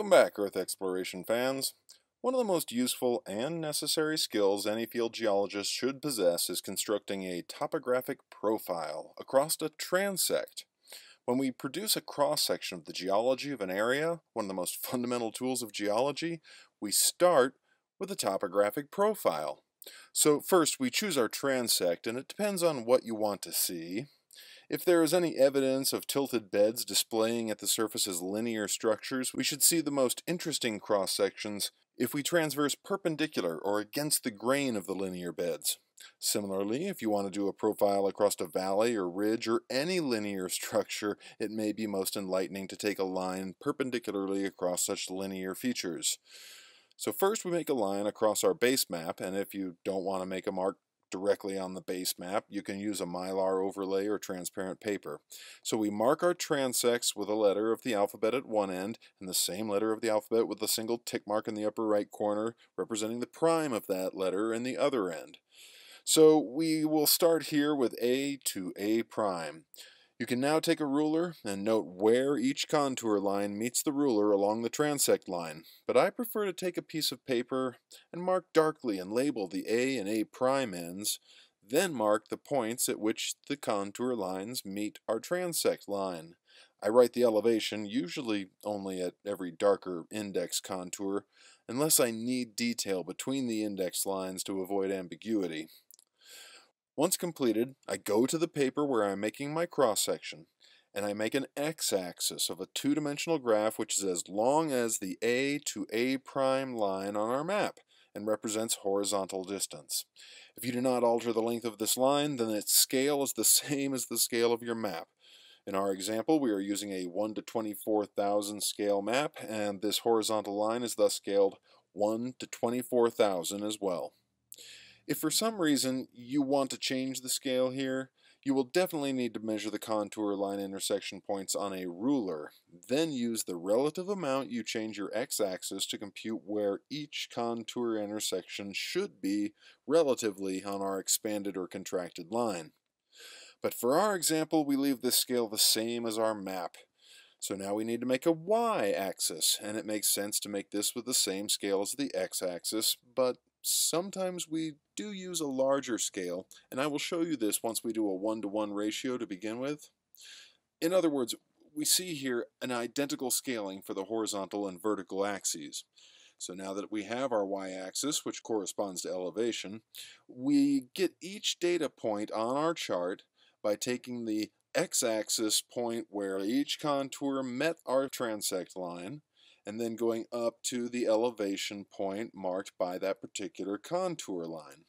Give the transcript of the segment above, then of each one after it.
Welcome back, Earth exploration fans. One of the most useful and necessary skills any field geologist should possess is constructing a topographic profile across a transect. When we produce a cross-section of the geology of an area, one of the most fundamental tools of geology, we start with a topographic profile. So first we choose our transect, and it depends on what you want to see. If there is any evidence of tilted beds displaying at the surface as linear structures, we should see the most interesting cross-sections if we transverse perpendicular or against the grain of the linear beds. Similarly, if you want to do a profile across a valley or ridge or any linear structure, it may be most enlightening to take a line perpendicularly across such linear features. So first we make a line across our base map, and if you don't want to make a mark directly on the base map, you can use a mylar overlay or transparent paper. So we mark our transects with a letter of the alphabet at one end and the same letter of the alphabet with a single tick mark in the upper right corner representing the prime of that letter in the other end. So we will start here with A to A prime. You can now take a ruler and note where each contour line meets the ruler along the transect line, but I prefer to take a piece of paper and mark darkly and label the A and A prime ends, then mark the points at which the contour lines meet our transect line. I write the elevation usually only at every darker index contour, unless I need detail between the index lines to avoid ambiguity. Once completed, I go to the paper where I'm making my cross-section, and I make an x-axis of a two-dimensional graph which is as long as the A to A prime line on our map and represents horizontal distance. If you do not alter the length of this line, then its scale is the same as the scale of your map. In our example, we are using a 1 to 24,000 scale map, and this horizontal line is thus scaled 1 to 24,000 as well. If for some reason you want to change the scale here, you will definitely need to measure the contour line intersection points on a ruler. Then use the relative amount you change your x-axis to compute where each contour intersection should be relatively on our expanded or contracted line. But for our example, we leave this scale the same as our map. So now we need to make a y-axis, and it makes sense to make this with the same scale as the x-axis, but sometimes we do use a larger scale, and I will show you this once we do a 1-to-1 ratio to begin with. In other words, we see here an identical scaling for the horizontal and vertical axes. So now that we have our y-axis, which corresponds to elevation, we get each data point on our chart by taking the x-axis point where each contour met our transect line, and then going up to the elevation point marked by that particular contour line.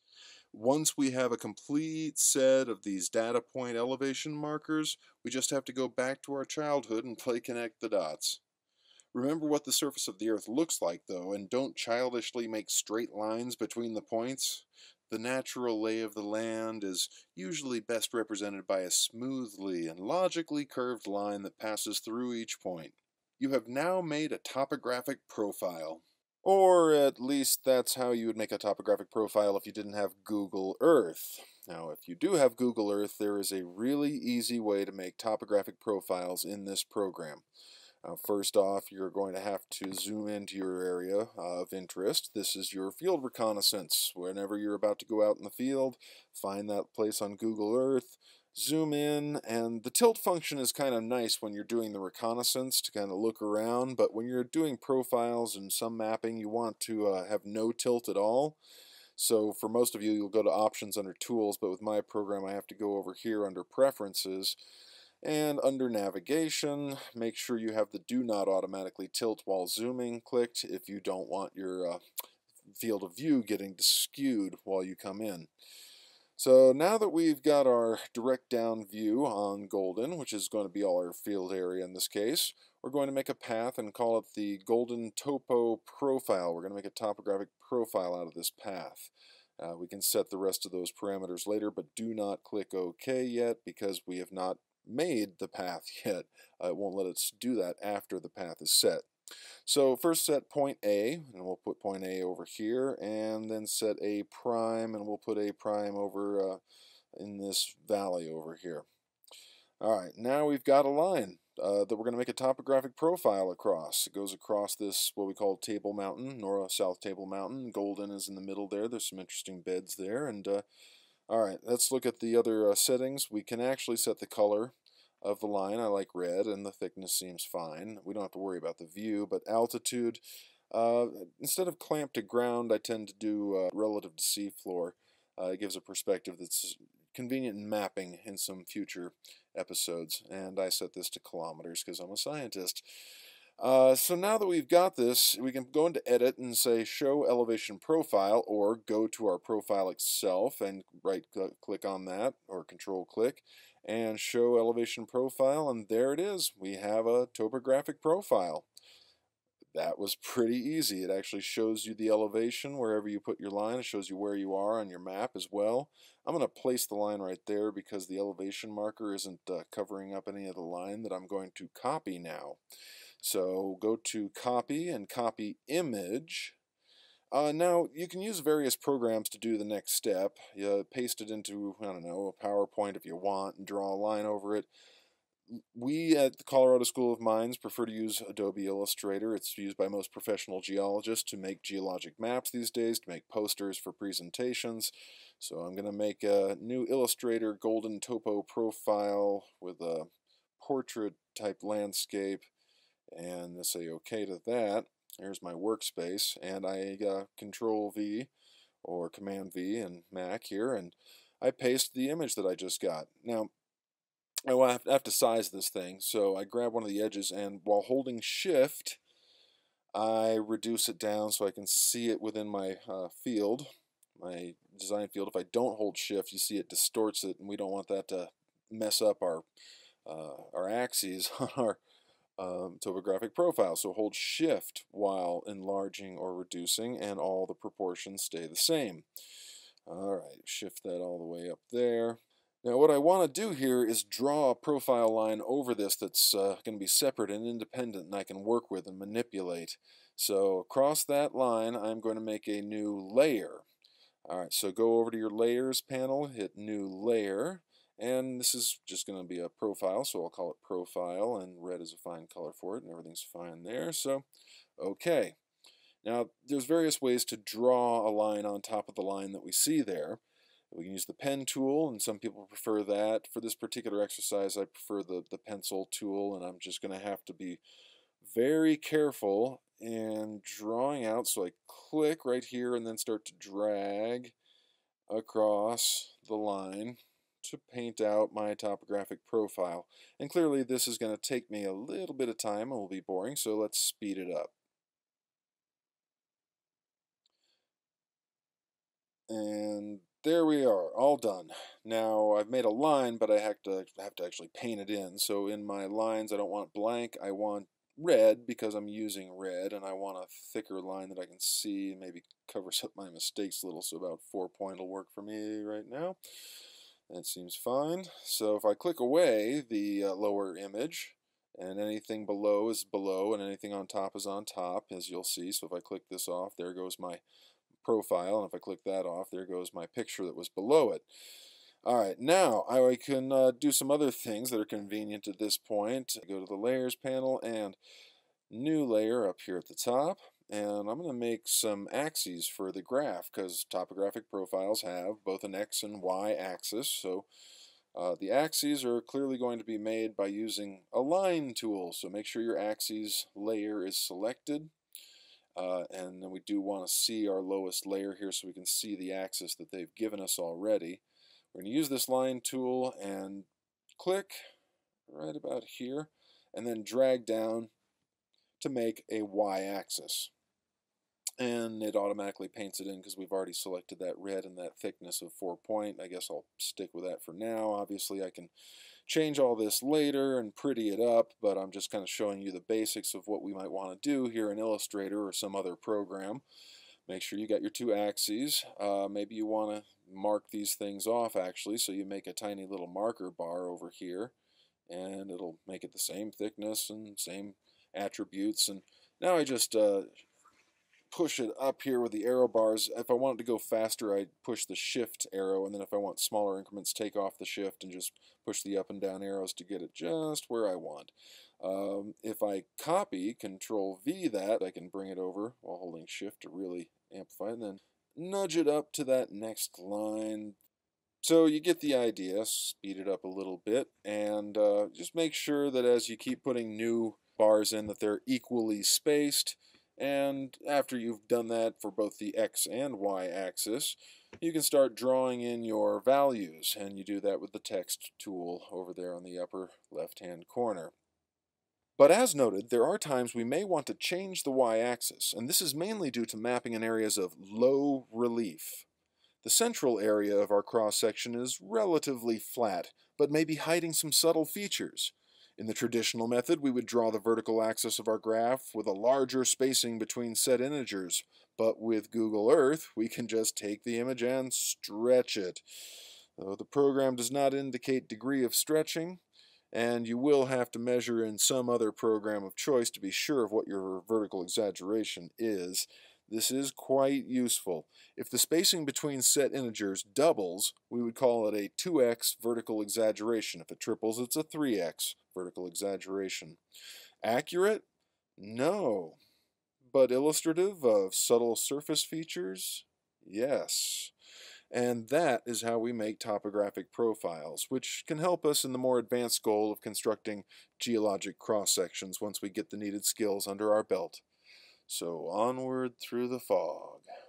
Once we have a complete set of these data point elevation markers, we just have to go back to our childhood and play connect the dots. Remember what the surface of the Earth looks like, though, and don't childishly make straight lines between the points. The natural lay of the land is usually best represented by a smoothly and logically curved line that passes through each point. You have now made a topographic profile. Or at least that's how you would make a topographic profile if you didn't have Google Earth. Now, if you do have Google Earth, there is a really easy way to make topographic profiles in this program. First off, you're going to have to zoom into your area of interest. This is your field reconnaissance. Whenever you're about to go out in the field, find that place on Google Earth, zoom in, and the tilt function is kind of nice when you're doing the reconnaissance to kind of look around, but when you're doing profiles and some mapping, you want to have no tilt at all. So for most of you, you'll go to Options under Tools, but with my program, I have to go over here under Preferences. And under Navigation, make sure you have the Do Not Automatically Tilt While Zooming clicked if you don't want your field of view getting skewed while you come in. So now that we've got our direct down view on Golden, which is going to be all our field area in this case, we're going to make a path and call it the Golden Topo Profile. We're going to make a topographic profile out of this path. We can set the rest of those parameters later, but do not click OK yet because we have not made the path yet. It won't let us do that after the path is set. So first set point A, and we'll put point A over here, and then set A prime, and we'll put A prime over in this valley over here. Alright, now we've got a line. that we're going to make a topographic profile across. It goes across this, what we call Table Mountain, South Table Mountain. Golden is in the middle there. There's some interesting beds there. And alright, let's look at the other settings. We can actually set the color of the line. I like red, and the thickness seems fine. We don't have to worry about the view, but altitude, instead of clamp to ground, I tend to do relative to seafloor. It gives a perspective that's convenient in mapping in some future episodes, and I set this to kilometers because I'm a scientist. So now that we've got this, we can go into Edit and say Show Elevation Profile, or go to our profile itself and right-click on that, or Control-click, and Show Elevation Profile, and there it is. We have a topographic profile. That was pretty easy. It actually shows you the elevation wherever you put your line. It shows you where you are on your map as well. I'm going to place the line right there because the elevation marker isn't covering up any of the line that I'm going to copy now. So go to Copy and Copy Image. Now, you can use various programs to do the next step. You paste it into, I don't know, a PowerPoint if you want, and draw a line over it. We at the Colorado School of Mines prefer to use Adobe Illustrator. It's used by most professional geologists to make geologic maps these days, to make posters for presentations. So I'm going to make a new Illustrator Golden Topo profile with a portrait type landscape, and say OK to that. There's my workspace, and I Control V or Command V in Mac here, and I paste the image that I just got. Now, I will have to size this thing, so I grab one of the edges, and while holding Shift, I reduce it down so I can see it within my field, my design field. If I don't hold Shift, you see it distorts it, and we don't want that to mess up our axes on our topographic profile. So hold Shift while enlarging or reducing, and all the proportions stay the same. Alright, shift that all the way up there. Now what I want to do here is draw a profile line over this that's going to be separate and independent, and I can work with and manipulate. So across that line I'm going to make a new layer. Alright, so go over to your Layers panel, hit New Layer, and this is just going to be a profile, so I'll call it Profile, and red is a fine color for it, and everything's fine there, so okay. Now there's various ways to draw a line on top of the line that we see there. We can use the pen tool, and some people prefer that. For this particular exercise, I prefer the pencil tool, and I'm just going to have to be very careful in drawing out. So I click right here and then start to drag across the line to paint out my topographic profile. And clearly this is going to take me a little bit of time and will be boring, so let's speed it up. And there we are, all done. Now I've made a line, but I have to actually paint it in. So in my lines, I don't want blank. I want red because I'm using red, and I want a thicker line that I can see. Maybe covers up my mistakes a little. So about 4-point will work for me right now. That seems fine. So if I click away the lower image, and anything below is below, and anything on top is on top, as you'll see. So if I click this off, there goes my profile, and if I click that off, there goes my picture that was below it. Alright, now I can do some other things that are convenient at this point. Go to the Layers panel and New Layer up here at the top, and I'm going to make some axes for the graph, because topographic profiles have both an X and Y axis, so the axes are clearly going to be made by using a line tool, so make sure your axes layer is selected. And then we do want to see our lowest layer here so we can see the axis that they've given us already. We're going to use this line tool and click right about here, and then drag down to make a y-axis. And it automatically paints it in because we've already selected that red and that thickness of 4-point. I guess I'll stick with that for now. Obviously I can change all this later and pretty it up, but I'm just kind of showing you the basics of what we might want to do here in Illustrator or some other program. Make sure you got your two axes. Maybe you want to mark these things off actually, so you make a tiny little marker bar over here, and it'll make it the same thickness and same attributes. And now I just push it up here with the arrow bars. If I want it to go faster, I push the shift arrow, and then if I want smaller increments, take off the shift and just push the up and down arrows to get it just where I want. If I copy, Control V that, I can bring it over while holding shift to really amplify it, and then nudge it up to that next line. So you get the idea. Speed it up a little bit, and just make sure that as you keep putting new bars in that they're equally spaced. And after you've done that for both the X and Y axis, you can start drawing in your values, and you do that with the text tool over there on the upper left-hand corner. But as noted, there are times we may want to change the y-axis, and this is mainly due to mapping in areas of low relief. The central area of our cross-section is relatively flat, but may be hiding some subtle features. In the traditional method, we would draw the vertical axis of our graph with a larger spacing between set integers, but with Google Earth, we can just take the image and stretch it. Though the program does not indicate degree of stretching, and you will have to measure in some other program of choice to be sure of what your vertical exaggeration is. This is quite useful. If the spacing between set integers doubles, we would call it a 2x vertical exaggeration. If it triples, it's a 3x vertical exaggeration. Accurate? No. But illustrative of subtle surface features? Yes. And that is how we make topographic profiles, which can help us in the more advanced goal of constructing geologic cross-sections once we get the needed skills under our belt. So onward through the fog.